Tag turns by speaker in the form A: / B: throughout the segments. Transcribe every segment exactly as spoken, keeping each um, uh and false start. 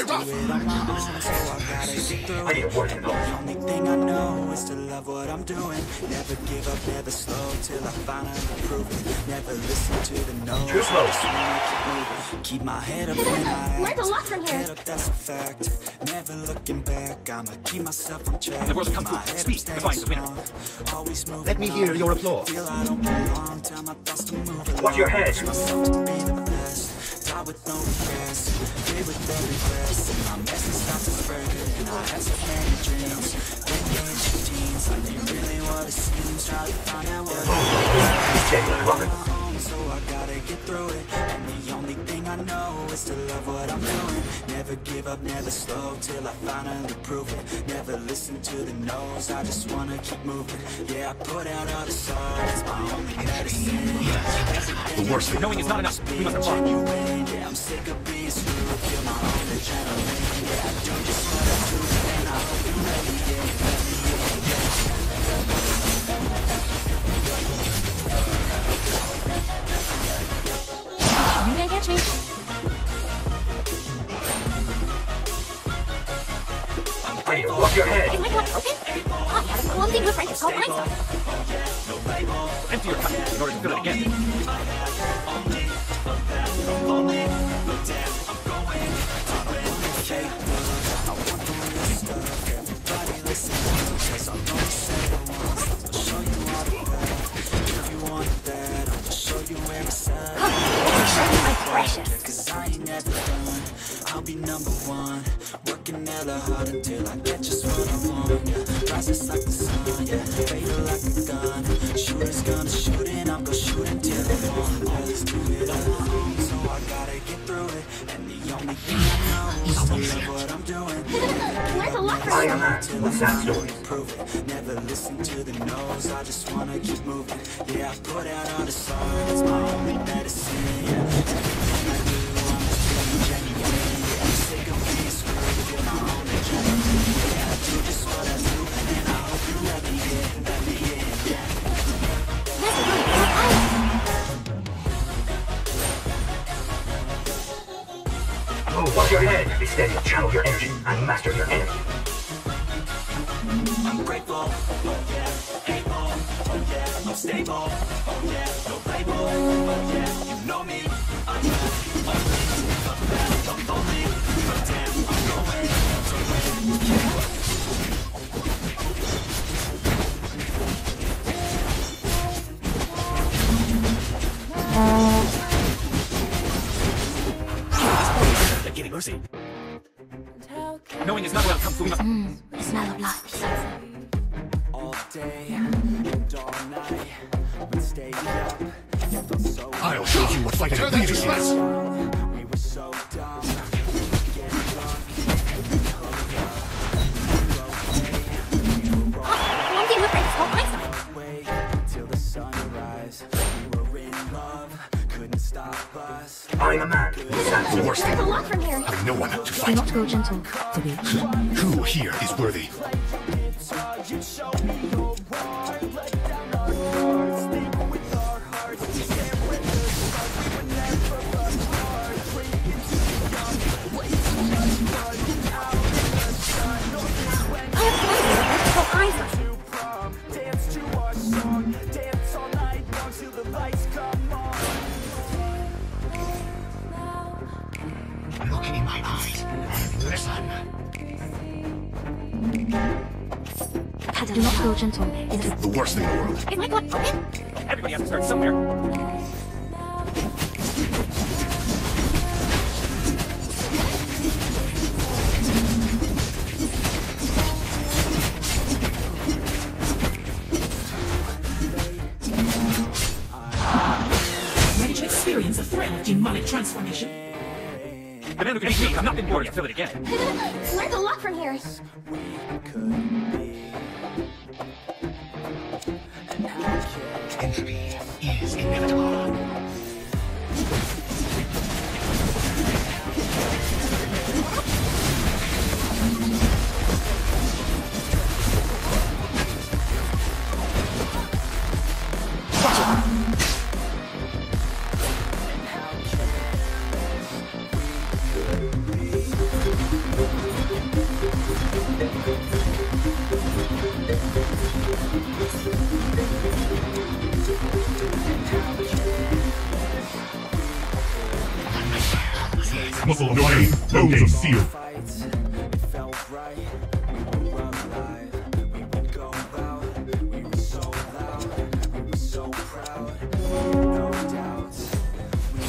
A: stuff! I need a word to go. The only thing I know is to love what I'm doing. Never give up, never slow till I finally prove it. Never listen to the no's. Too slow. Keep my head up when I
B: Learned a lot from here.
A: Head up, that's a fact. Never looking back. I'ma keep myself on track.
C: The world of Kung Fu, speed defines the winner.
A: Always moving.
D: Let me hear your applause.
A: Feel I don't belong. Tell my thoughts to move along.
D: Watch your head.
A: Teach myself to be the best. Die with no regrets. Live with every breath. See my message start to spread. And I had so many dreams. Then you hit your teens. Like they really what it seems. Try to find out what it is. So I gotta get through it. And the only thing I know is to love what I'm doing. Never give up, never slow till I finally prove it. Never listen to the no's, I just wanna keep moving. Yeah, I put out all the songs, my only medicine.
C: The worst thing. Knowing is not enough. We must apply.
A: Yeah, I'm sick of being screwed. Feel my own adrenaline. Yeah, I do just what I do. And I hope you're ready. Yeah, ready, yeah,
B: You gonna catch me?
D: Hey, watch your head.
B: Is my cup open? I have a clumsy blueprint. It's called Mind Stone.
C: Empty your cup in order to fill it again.
A: Cause I ain't never done. I'll be number one. Working hella hard until I get just what I want. Yeah, rises like the sun. Yeah, fatal like a gun. Shooters gonna shoot and I'm gonna shoot until they want. Always do it alone, so I gotta get through it. And the only thing I know is to love what I'm doing.
B: Learned a lot from
D: I
B: you.
D: am that. What's that story?
A: Prove it. Never listen to the no's. I just wanna keep moving. Yeah, I put out all the songs. It's my only medicine. Yeah, everything I do, I'm just being genuine. Yeah, I'm sick of being screwed. Feel my own adrenaline. Yeah, I do just what I do, and I hope you let me in. Let me in. Yeah.
B: That's a really cool island.
D: Oh, watch your head. Be steady, channel your energy, and master your enemy.
A: I'm grateful, oh yeah, able, oh yeah, I'm stable, oh yeah, no label, oh yeah, you know me, I'm not only, the best, I'm only, but damn, I'm going to win, yeah.
C: They're giving mercy. Knowing is not what Kung Fu. We must.
B: Mmm, the smell of blood.
A: All day and all night, we stayed up, it felt so
E: I'll show you what fighting really is.
A: young, we were so dumb, get drunk,
B: Clumsy blueprint. It's called Mind Stone.
A: wait till the sunrise, we were in love, couldn't stop us.
D: I'm a man. That's
E: The worst thing.
B: Learned a lot from here.
E: Having no one to
B: Do
E: fight.
B: not go gentle, to be.
E: Who here is worthy?
B: I have clumsy blueprint. It's called Mind Stone.
E: Look in my eyes and listen.
B: Do not go gentle. It is.
E: The worst thing in the world.
B: Is my cup open?
C: Everybody has to start somewhere.
F: Ready to experience the thrill of demonic transformation?
C: The man who can beat me, I'm not in order to fill it again.
B: Learned a lot from here.
E: Entropy is inevitable. Muscle brain, toes of steel.
A: Fights, it felt right. We were alive. We would go out. We were so loud. We were so proud. No doubts. We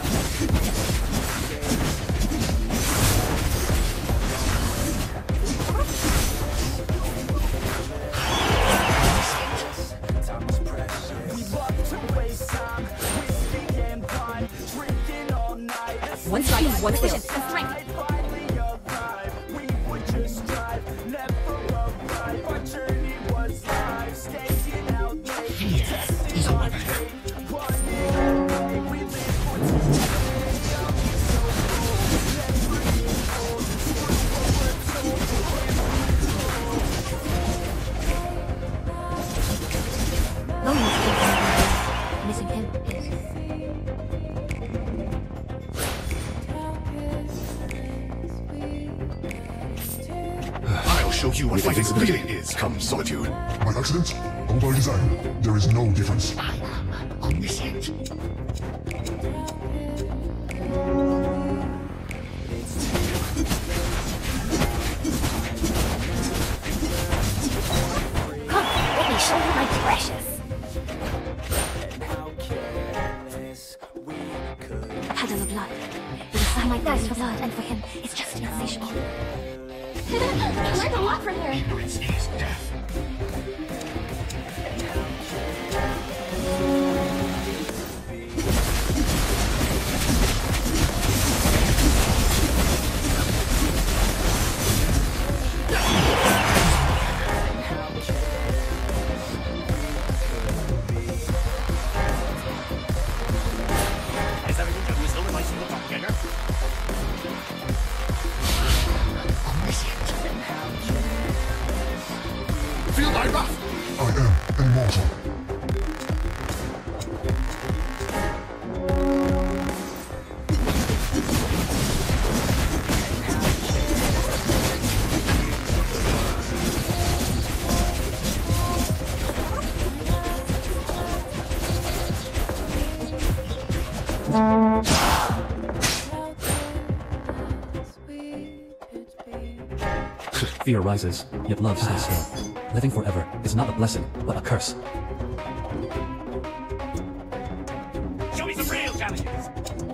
A: time was precious. We love to waste time. Whiskey and wine. Drinking all night.
B: One strike, one vision, and strength.
E: Fear is a weapon.
B: Loneliness is missing him is.
E: I'll show you what fighting really is, come solitude.
G: By accident or by design, there is no difference.
E: I am omniscient.
B: Come, let me show you my precious. Had on the blood. I'm like that for blood, and for him, it's just insatiable. I learned a lot from her.
E: Ignorance is death.
C: Is everything going to over my single doppelganger?
E: Omniscient. Feel my wrath.
G: I am immortal.
H: Fear rises, yet love stays still. Living forever is not a blessing, but a curse.
C: Show me some real challenges!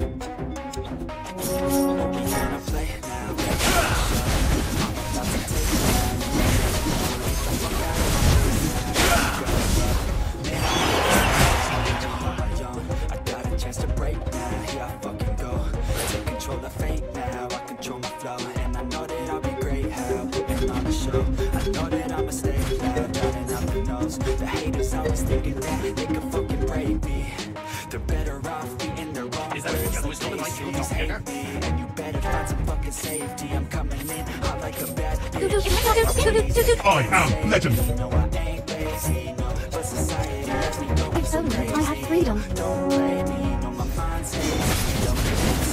A: I got a chance to break now. Here I fucking go. Take control of fate now. I control my flow, and I know that I'll be great. How and on the show, I know that I'm a stay loud, drowning out the nose. The haters always thinking that they can fucking break me. They're better off being their own
C: Is that what you're
A: worst.
C: doing, my single
A: These hate
C: doppelganger?
A: me, and you better find some fucking safety. I'm coming in hot like a bad
B: Do, do,
A: bitch.
B: do, do, do, do, do.
E: I am legend.
A: No, I ain't lazy, no, but society lets me go
B: If only I had freedom.
A: Don't blame me, no, my mind's hazy. Don't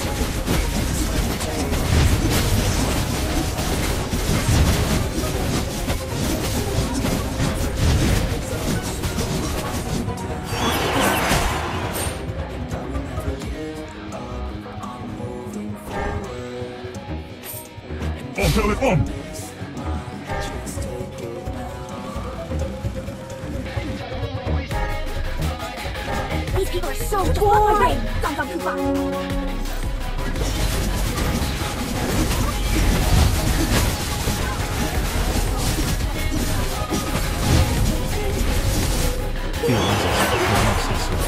E: On till it on.
B: These people are so boring. Gong gong kufa.
H: Fear rises, yet love stays still.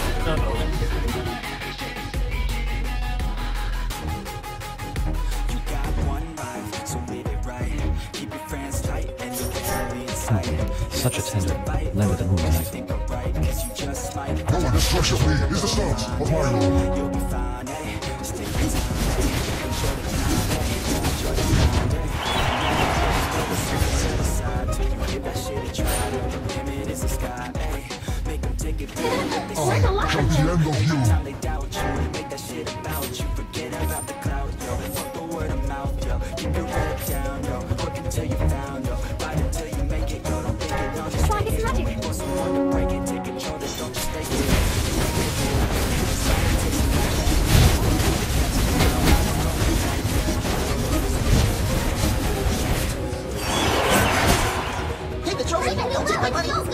A: You got one life, so live it right. Keep your friends tight and look truly inside.
H: Such a tender, landed moon tonight.
A: Think alright, cause you just might.
G: No one has pressured me is the start of my rule.
A: You'll be fine, eh? Just take your time, eh? Enjoy the time, eh? Enjoy the time, eh? Set aside till you give that shit a try. The limit is the sky, eh? Make them take it there. They
G: I am the end of you.
A: time they doubt you, make that shit about you. Forget about the cloud, yo. Fuck the word of mouth, yo. Keep your head down, yo. Work until you found, yo.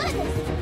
B: Goodness!